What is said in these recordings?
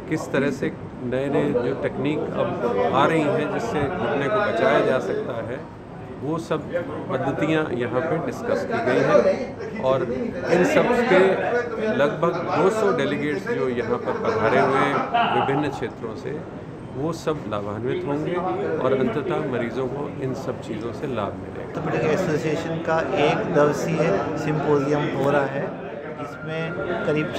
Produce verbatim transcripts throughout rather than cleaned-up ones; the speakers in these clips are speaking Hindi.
किस तरह से नए नए जो टेक्निक अब आ रही हैं जिससे घुटने को बचाया जा सकता है, वो सब पद्धतियाँ यहाँ पे डिस्कस की गई हैं। और इन सब के लगभग दो सौ डेलीगेट्स जो यहाँ पर पधारे हुए हैं विभिन्न क्षेत्रों से, वो सब लाभान्वित होंगे और अंततः मरीजों को इन सब चीज़ों से लाभ मिलेगा। ऑर्थोपेडिक एसोसिएशन का एक दिवसीय सिंपोजियम हो रहा है, जिसमें करीब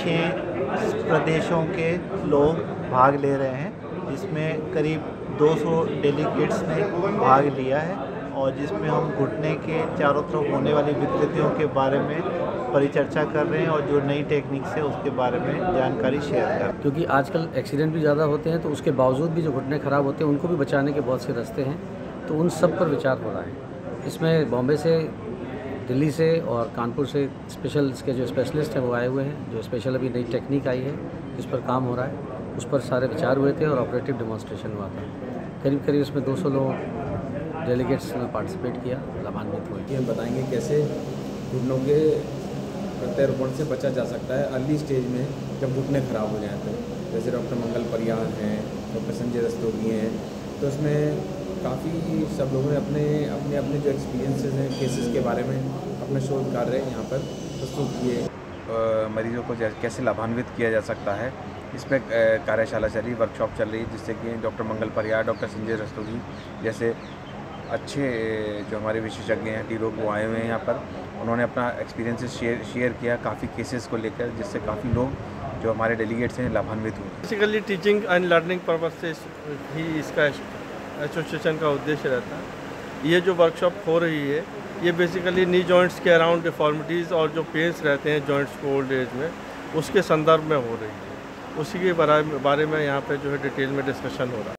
छः प्रदेशों के लोग भाग ले रहे हैं, जिसमें करीब दो सौ डेलीगेट्स ने भाग लिया है और जिसमें हम घुटने के चारों तरफ होने वाली विकृतियों के बारे में परिचर्चा कर रहे हैं और जो नई टेक्निक्स है उसके बारे में जानकारी शेयर कर रहे हैं। क्योंकि आजकल एक्सीडेंट भी ज़्यादा होते हैं, तो उसके बावजूद भी जो घुटने ख़राब होते हैं उनको भी बचाने के बहुत से रास्ते हैं, तो उन सब पर विचार हो रहा है। इसमें बॉम्बे से, दिल्ली से और कानपुर से स्पेशल इसके जो स्पेशलिस्ट हैं वो आए हुए हैं, जो स्पेशल अभी नई टेक्निक आई है जिस पर काम हो रहा है, उस पर सारे विचार हुए थे और ऑपरेटिव डेमोन्स्ट्रेशन हुआ था। करीब करीब इसमें दो सौ लोग डेलीगेट्स ने पार्टिसिपेट किया, लाभान्वित हुए। हम बताएंगे कैसे घुटनों के प्रत्यारोपण से बचा जा सकता है अर्ली स्टेज में, जब घुटने खराब हो जाएं तो। जैसे डॉक्टर मंगल परियार हैं, डॉक्टर संजय रस्तोगी हैं, तो इसमें काफ़ी सब लोगों ने अपने अपने अपने जो एक्सपीरियंसेस हैं केसेस के बारे में अपने शोध कार्य यहाँ पर प्रस्तुत किए। मरीजों को कैसे लाभान्वित किया जा सकता है, इस पर कार्यशाला चल रही, वर्कशॉप चल रही, जिससे कि डॉक्टर मंगल परियार, डॉक्टर संजय रस्तोगी जैसे अच्छे जो हमारे विशेषज्ञ हैं टी रोग वो आए हुए हैं यहाँ पर। उन्होंने अपना एक्सपीरियंसेस शेयर शेयर किया काफ़ी केसेस को लेकर, जिससे काफ़ी लोग जो हमारे डेलीगेट्स हैं लाभान्वित हुए। Basically teaching and learning purpose से ही इसका एसोसिएशन का उद्देश्य रहता है। ये जो वर्कशॉप हो रही है ये बेसिकली नी जॉइंट्स के अराउंड डिफॉर्मिटीज़ और जो पेन्स रहते हैं जॉइंट्स को ओल्ड एज में, उसके संदर्भ में हो रही है। उसी के बारे में यहाँ पे जो है डिटेल में डिस्कशन हो रहा है।